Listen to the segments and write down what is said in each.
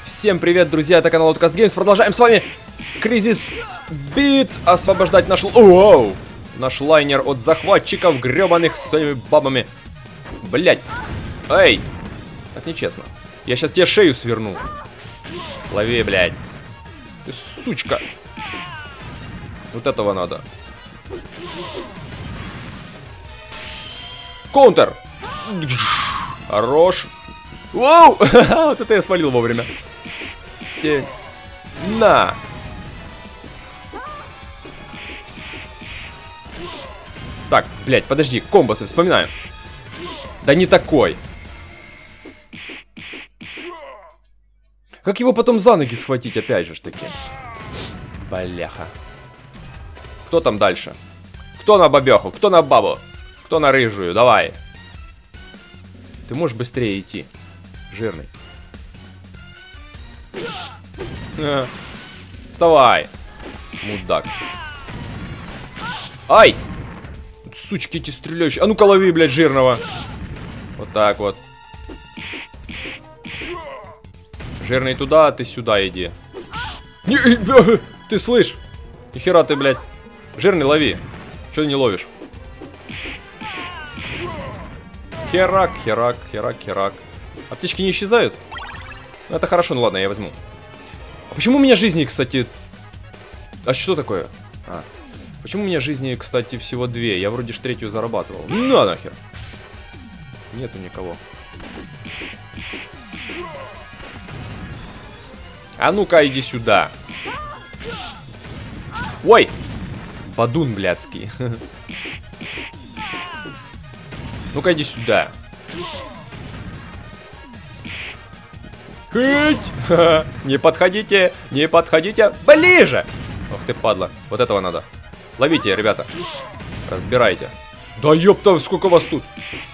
Всем привет, друзья, это канал Outcast Games. Продолжаем с вами Кризис Бит. Освобождать наш лайнер от захватчиков гребаных с своими бабами. Блять. Эй. Так нечестно. Я сейчас тебе шею сверну. Лови, блядь. Ты сучка. Вот этого надо. Контр. Хорош. Воу. Вот это я свалил вовремя. На. Так, блядь, подожди, комбосы, вспоминаю. Да не такой. Как его потом за ноги схватить, опять же ж таки. Бляха. Кто там дальше? Кто на бабеху? Кто на бабу? Кто на рыжую? Давай. Ты можешь быстрее идти. Жирный. Вставай. Мудак. Ай! Сучки эти стреляющие. А ну-ка лови, блядь, жирного. Вот так вот. Жирный туда, а ты сюда иди. Ты слышь? Нихера ты, блядь. Жирный лови. Чё ты не ловишь? Херак, херак, херак, херак. Аптечки не исчезают? Ну, это хорошо, ну ладно, я возьму. А почему у меня жизни, кстати... А что такое? Почему у меня жизни, кстати, всего 2? Я вроде ж 3-ю зарабатывал. На нахер. Нету никого. А ну-ка, иди сюда. Ой! Бадун блядский. Ну-ка, иди сюда. Не подходите, не подходите. Ближе! Ох ты, падла. Вот этого надо. Ловите, ребята. Разбирайте. Да ёпта, сколько вас тут.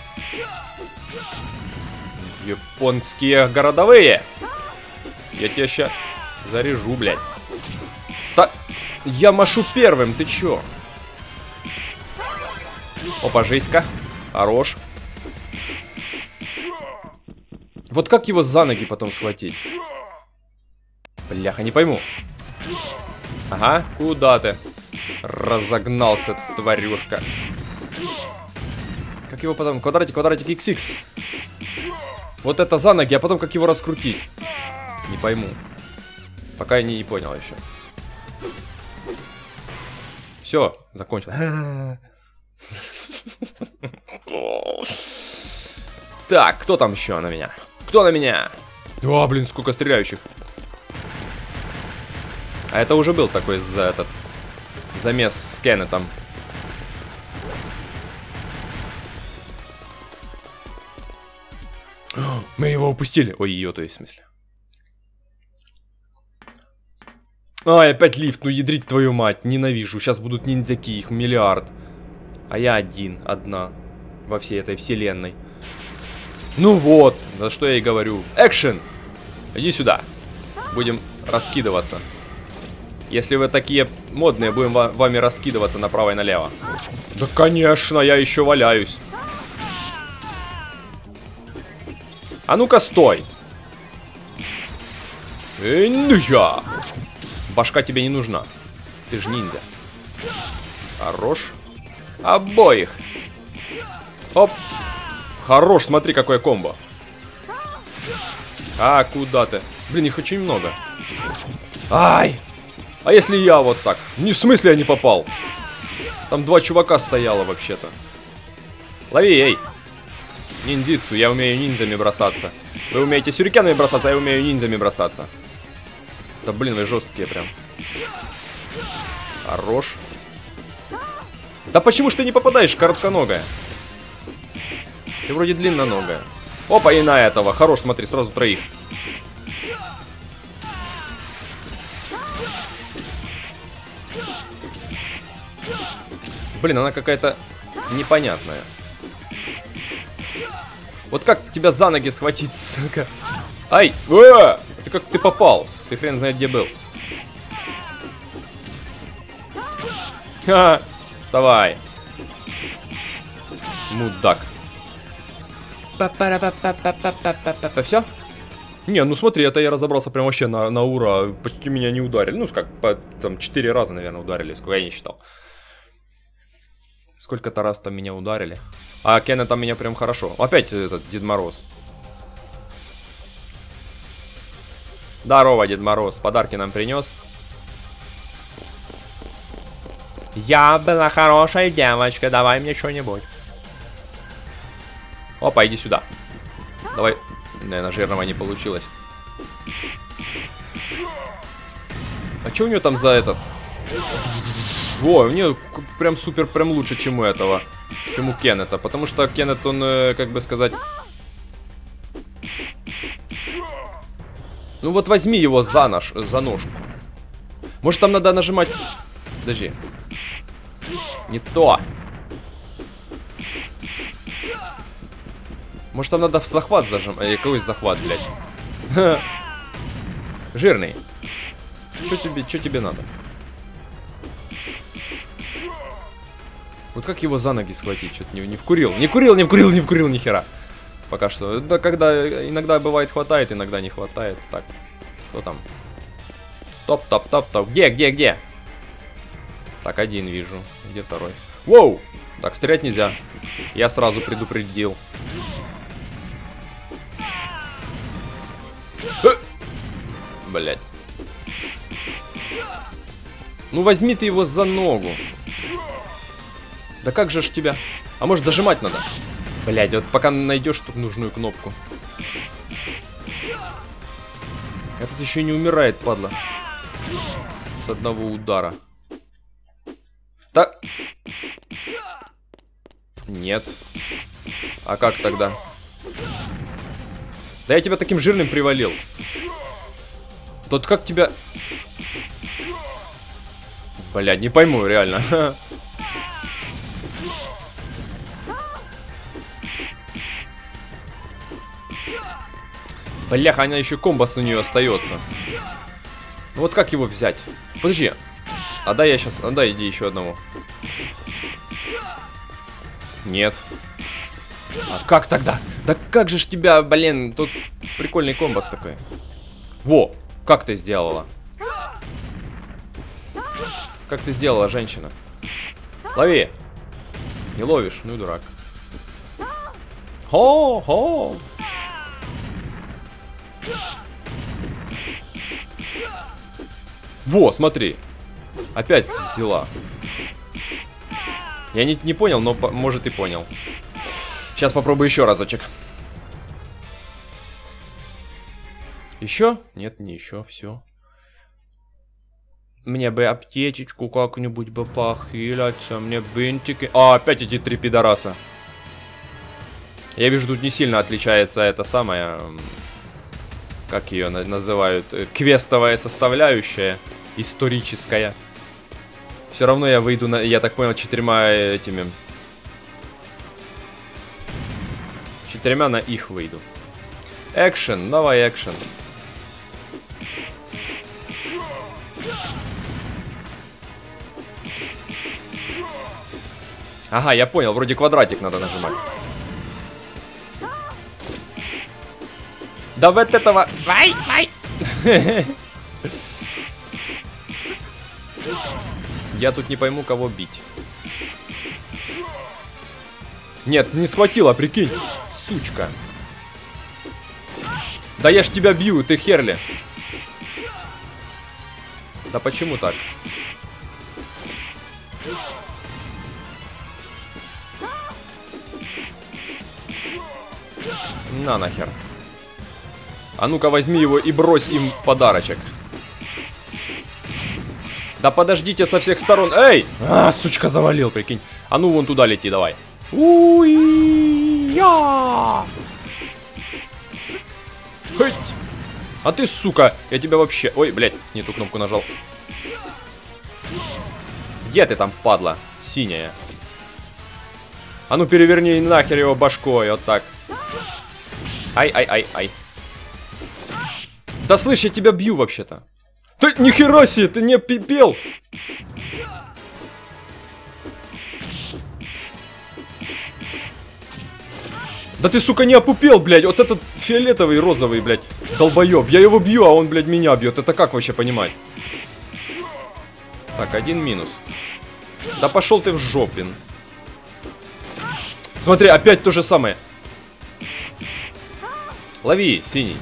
Японские городовые. Я тебя ща заряжу, блядь. Так, я машу первым, ты чё? Опа, жесть-ка. Хорош. Вот как его за ноги потом схватить? Бляха, не пойму. Ага, куда ты? Разогнался, тварюшка. Как его потом? Квадратик, квадратик, XX. Вот это за ноги, а потом как его раскрутить? Не пойму. Пока я не понял еще. Все, закончил. Так, кто там еще на меня? Кто на меня? О, блин, сколько стреляющих. А это уже был такой замес с Кеннетом. Мы его упустили. Ой, ее, то есть, в смысле. Ай, опять лифт, ну ядрить твою мать, ненавижу. Сейчас будут ниндзяки, их миллиард. А я одна во всей этой вселенной. Ну вот, за что я и говорю. Экшен! Иди сюда. Будем раскидываться. Если вы такие модные, будем вами раскидываться направо и налево. Да, конечно, я еще валяюсь. А ну-ка, стой. Ниндзя. Башка тебе не нужна. Ты ж ниндзя. Хорош. Обоих. Оп. Хорош, смотри, какое комбо. А, куда ты? Блин, их очень много. Ай! А если я вот так? Не в смысле я не попал. Там 2 чувака стояло вообще-то. Лови, эй. Ниндзицу, я умею ниндзями бросаться. Вы умеете сюрикенами бросаться, а я умею ниндзями бросаться. Да блин, вы жесткие прям. Хорош. Да почему ж ты не попадаешь, коротконогая? Ты вроде длинноногая. Опа, и на этого. Хорош, смотри, сразу 3. Блин, она какая-то непонятная. Вот как тебя за ноги схватить, сука? Ай! Ты как ты попал? Ты хрен знает где был. Ха! Вставай. Мудак. Все? Не, ну смотри, это я разобрался прям вообще на ура. Почти меня не ударили. Ну, как, там 4 раза, наверное, ударили. Сколько я не считал. Сколько-то раз там меня ударили. А Кенна там меня прям хорошо. Опять этот Дед Мороз. Здорово, Дед Мороз. Подарки нам принес. Я была хорошая девочка. Давай мне что-нибудь. Опа, иди сюда. Давай. Наверное, жирного не получилось. А что у него там за этот? О, у нее прям супер, прям лучше, чем у этого. Чем у Кеннета. Потому что Кеннет, он, как бы сказать... Ну вот возьми его за ножку. Может там надо нажимать... Подожди. Не то. Может там надо в захват зажимать. Какой захват, блядь? Жирный. Что тебе надо? Вот как его за ноги схватить? Что-то не вкурил. Не вкурил ни хера. Пока что. Да, когда иногда бывает хватает, иногда не хватает. Так. Кто там? Топ. Где? Так, один вижу. Где второй? Воу! Так, стрелять нельзя. Я сразу предупредил. Блять. Ну возьми ты его за ногу. Да как же ж тебя? А может зажимать надо? Блять, вот пока найдешь тут нужную кнопку. Этот еще не умирает, падла. С одного удара. Так. Нет. А как тогда? Да я тебя таким жирным привалил. Тут как тебя... Блядь, не пойму, реально. Блях, она еще комбос у нее остается. Ну вот как его взять? Подожди. Отдай я сейчас... Отдай, иди еще одного. Нет. А как тогда? Да как же ж тебя, блин, тут прикольный комбос такой. Во, как ты сделала? Как ты сделала, женщина? Лови. Не ловишь, ну и дурак. Хо-хо. Во, смотри. Опять взяла. Я не понял, но может и понял. Сейчас попробую еще разочек. Еще? Нет, не еще, все. Мне бы аптечечку как-нибудь бы похилиться, мне бинтики. А, опять эти 3 пидораса. Я вижу, тут не сильно отличается это самое... Как ее называют? Квестовая составляющая. Историческая. Все равно я выйду на... Я так понял, 4 этими... 4 на их выйду. Экшен, давай экшен. Ага, я понял, вроде квадратик надо нажимать. Да вот этого... Вай! Я тут не пойму, кого бить. Нет, не схватила, прикинь. Сучка. Да я ж тебя бью, ты херли. Да почему так? На нахер. А ну-ка возьми его и брось им подарочек. Да подождите со всех сторон. Эй! А, сучка, завалил, прикинь. А ну вон туда лети, давай. Уй-я! Хоть! А ты, сука, я тебя вообще... Ой, блядь, не ту кнопку нажал. Где ты там, падла? Синяя. А ну переверни нахер его башкой, вот так. Ай. Да слышь, я тебя бью вообще-то. Ты нихера себе, ты не пипел. Да ты, сука, не опупел, блядь. Вот этот фиолетовый, розовый, блядь, долбоеб. Я его бью, а он, блядь, меня бьет. Это как вообще понимать? Так, один минус. Да пошел ты в жопин. Смотри, опять то же самое. Лови, синий.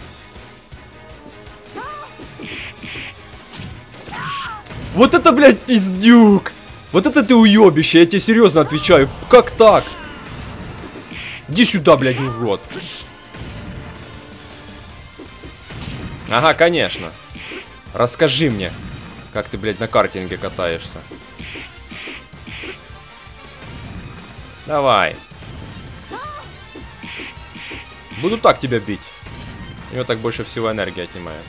Вот это, блядь, пиздюк. Вот это ты уебище, я тебе серьезно отвечаю. Как так? Иди сюда, блядь, урод. Ага, конечно. Расскажи мне, как ты, блядь, на картинге катаешься. Давай. Буду так тебя бить. У него так больше всего энергии отнимает.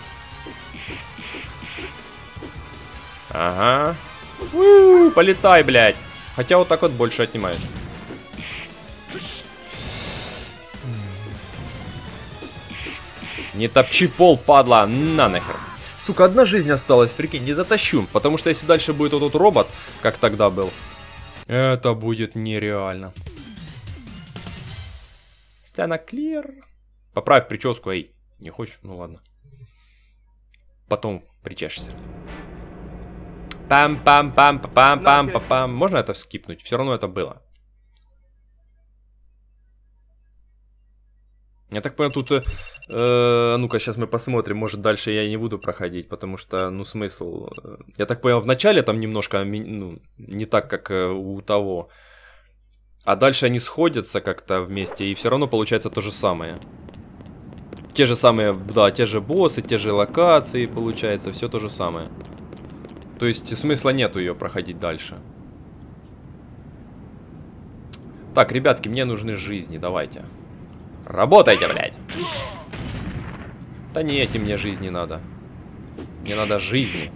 Ага. Полетай, блядь. Хотя вот так вот больше отнимает. Не топчи пол, падла, на нахер. Сука, одна жизнь осталась, прикинь, не затащу. Потому что если дальше будет вот этот робот, как тогда был, это будет нереально. Сцена клир. Поправь прическу, эй. Не хочешь? Ну ладно. Потом причешешься. Пам-пам-пам-пам-пам-пам-пам. Можно это скипнуть? Все равно это было. Я так понял, тут... ну-ка, сейчас мы посмотрим. Может, дальше я не буду проходить, потому что, ну, смысл... Я так понял, в начале там немножко, ну, не так, как у того. А дальше они сходятся как-то вместе, и все равно получается то же самое. Те же самые, да, те же боссы, те же локации, получается, все то же самое. То есть смысла нету ее проходить дальше. Так, ребятки, мне нужны жизни, давайте. Работайте, блядь. Да не эти мне жизни надо. Мне надо жизни.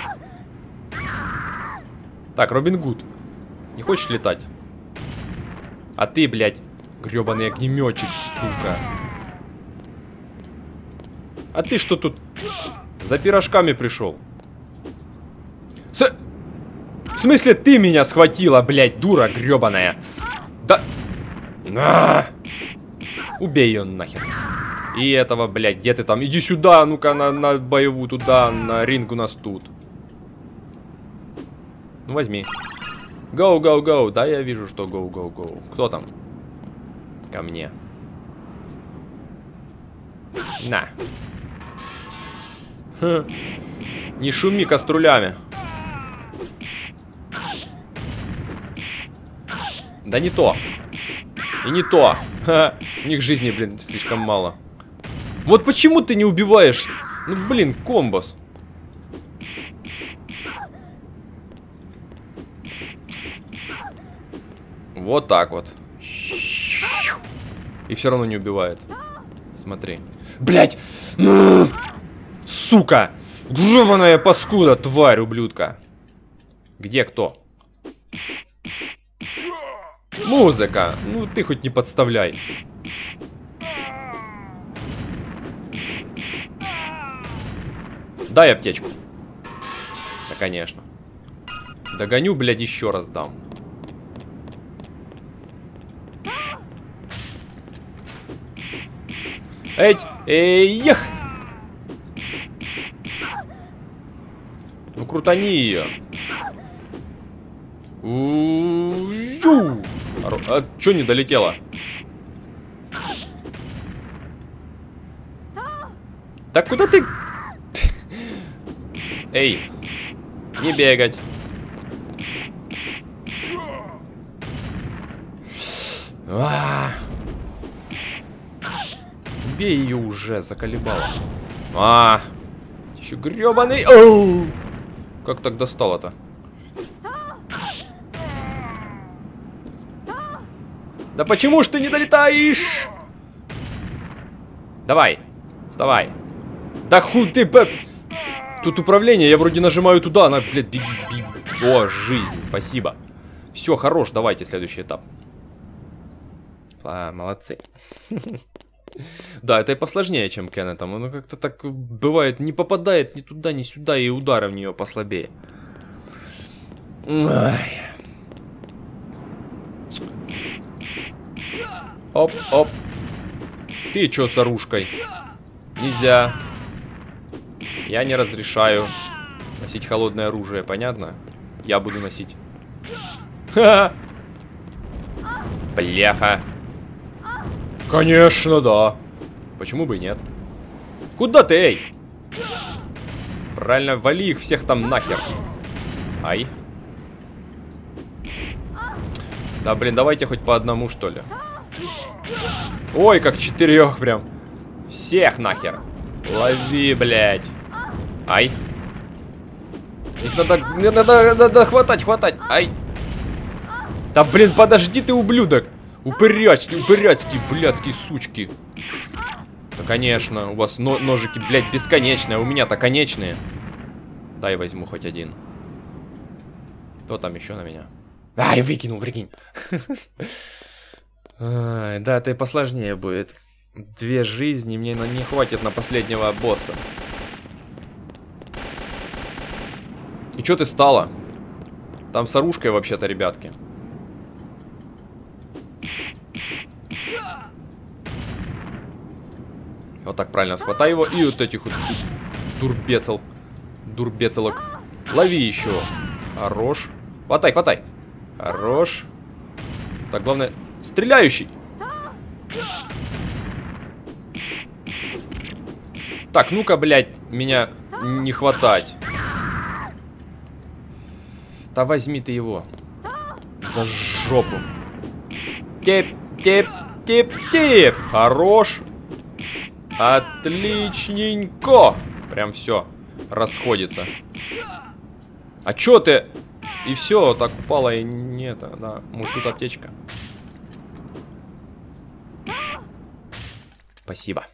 Так, Робин Гуд. Не хочешь летать? А ты, блядь, гребаный огнеметчик, сука. А ты что тут за пирожками пришел? В смысле ты меня схватила, блядь, дура гребаная? Да... Убей ее нахер. И этого, блядь, где ты там? Иди сюда, ну-ка, на боевую туда, на ринг у нас тут. Ну, возьми. Go, go, go. Да, я вижу, что go, go, go. Кто там? Ко мне. На. Ха. Не шуми каструлями. Да не то. И не то. Ха. У них жизни, блин, слишком мало. Вот почему ты не убиваешь? Ну, блин, комбос. Вот так вот. И все равно не убивает. Смотри. Блять! Сука! Гребаная паскуда, тварь, ублюдка. Где кто? Музыка! Ну ты хоть не подставляй. Дай аптечку. Да, конечно. Догоню, блядь, еще раз дам. Эй, эх! Ну крутани ее. А чё не долетела? Так куда ты? Эй, не бегать. Убей ее уже, заколебала. Еще гребаный. Оу! Как так достало-то? Да почему ж ты не долетаешь? Давай, вставай. Да хуй ты, тут управление, я вроде нажимаю туда, она, блядь, беги. О, жизнь, спасибо. Все, хорош, давайте следующий этап. Молодцы. Да, это и посложнее, чем Кеннетом. Оно как-то так бывает, не попадает ни туда, ни сюда, и удары в нее послабее. Ай. Оп. Ты чё с оружкой? Нельзя. Я не разрешаю носить холодное оружие, понятно? Я буду носить. Ха-ха! Бляха. Конечно, да. Почему бы и нет? Куда ты, эй? Правильно, вали их всех там нахер. Ай. Да, блин, давайте хоть по одному, что ли. Ой, как 4 прям. Всех нахер. Лови, блядь. Ай. Их надо хватать. Ай. Да, блин, подожди ты, ублюдок. Упыряцкие, блядские сучки. Да, конечно, у вас ножики, блядь, бесконечные, а у меня-то конечные. Дай возьму хоть один. Кто там еще на меня? Ай, выкинул, прикинь. Да, это и посложнее будет. 2 жизни, мне не хватит на последнего босса. И чё ты стала? Там с оружкой вообще-то, ребятки. Вот так правильно, схватай его. И вот этих вот дурбецелок. Лови еще. Хорош. Хватай. Хорош. Так, главное, стреляющий. Так, ну-ка, блядь, меня не хватать. Да возьми ты его. За жопу. Тип. Хорош. Отличненько. Прям все расходится. А чё ты? И все, так упало и нет, да. Может, тут аптечка? Спасибо.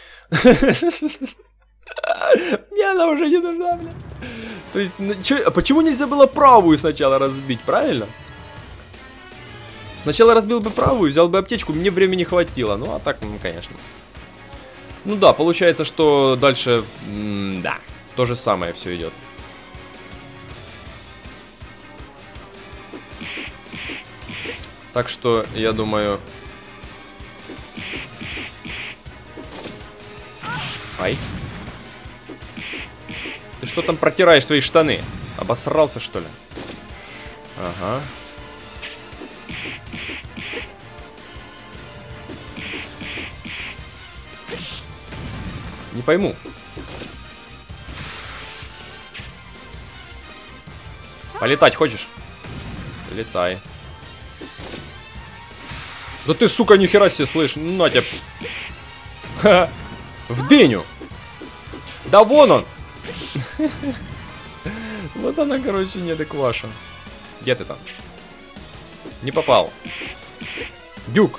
Мне она уже не нужна, бля. То есть, а почему нельзя было правую сначала разбить, правильно? Сначала разбил бы правую, взял бы аптечку, мне времени хватило. Ну, а так, конечно. Ну да, получается, что дальше, да, то же самое все идет. Так что, я думаю... Ай. Ты что там протираешь свои штаны? Обосрался, что ли? Ага. Не пойму. Полетать хочешь? Летай. Да ты, сука, нихера себе, слышь. На тебя. Ха-ха. В дыню. Да вон он. Вот она, короче, неадекваша. Где ты там? Не попал. Дюк.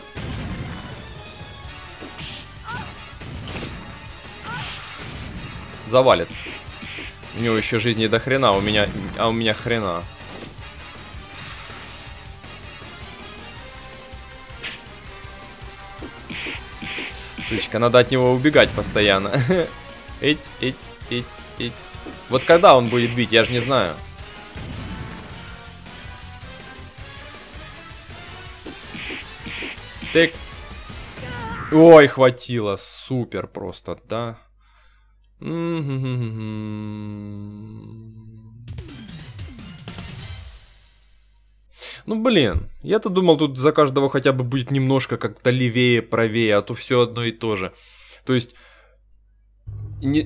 Завалит. У него еще жизни до хрена, у меня хрена. Сучка, надо от него убегать постоянно. Эть. Вот когда он будет бить, я же не знаю. Тык. Ой, хватило. Супер просто, да. Ну, блин, я-то думал, тут за каждого хотя бы будет немножко как-то левее, правее, а то все одно и то же. То есть, не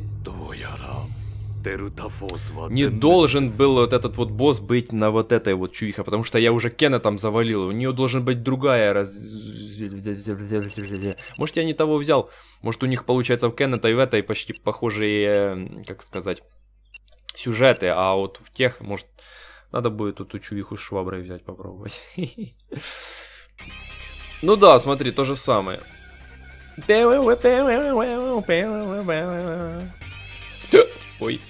должен был вот этот вот босс быть на вот этой вот чувиха, потому что я уже Кена там завалил, у нее должен быть другая Может, я не того взял, может, у них получается в Кена-то и в этой почти похожие, как сказать, сюжеты, а вот в тех, может... Надо будет тут эту чувиху с шваброй взять, попробовать. Ну да, смотри, то же самое. Ой.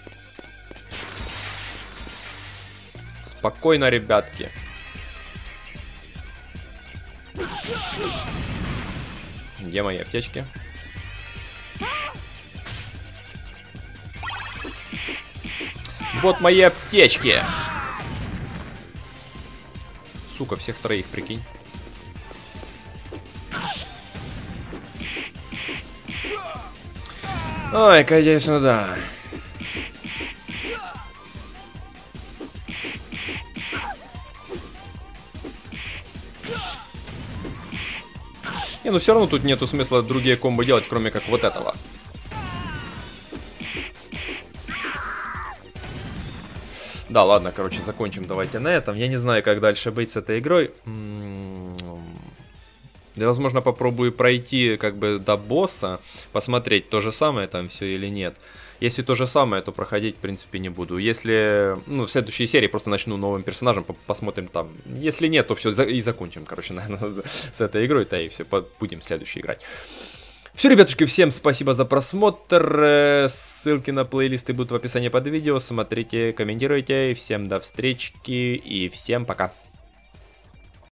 Спокойно, ребятки. Где мои аптечки? Вот мои аптечки. Сука, всех троих, прикинь. Ой, конечно, да. Не, ну все равно тут нету смысла другие комбо делать, кроме как вот этого. Да, ладно, короче, закончим давайте на этом. Я не знаю, как дальше быть с этой игрой. Я, возможно, попробую пройти как бы до босса, посмотреть, то же самое там все или нет. Если то же самое, то проходить, в принципе, не буду. Если, ну, в следующей серии просто начну новым персонажем, посмотрим там. Если нет, то все, и закончим, короче, наверное, с этой игрой-то, и все, будем следующий играть. Все, ребятушки, всем спасибо за просмотр. Ссылки на плейлисты будут в описании под видео. Смотрите, комментируйте. Всем до встречи и всем пока.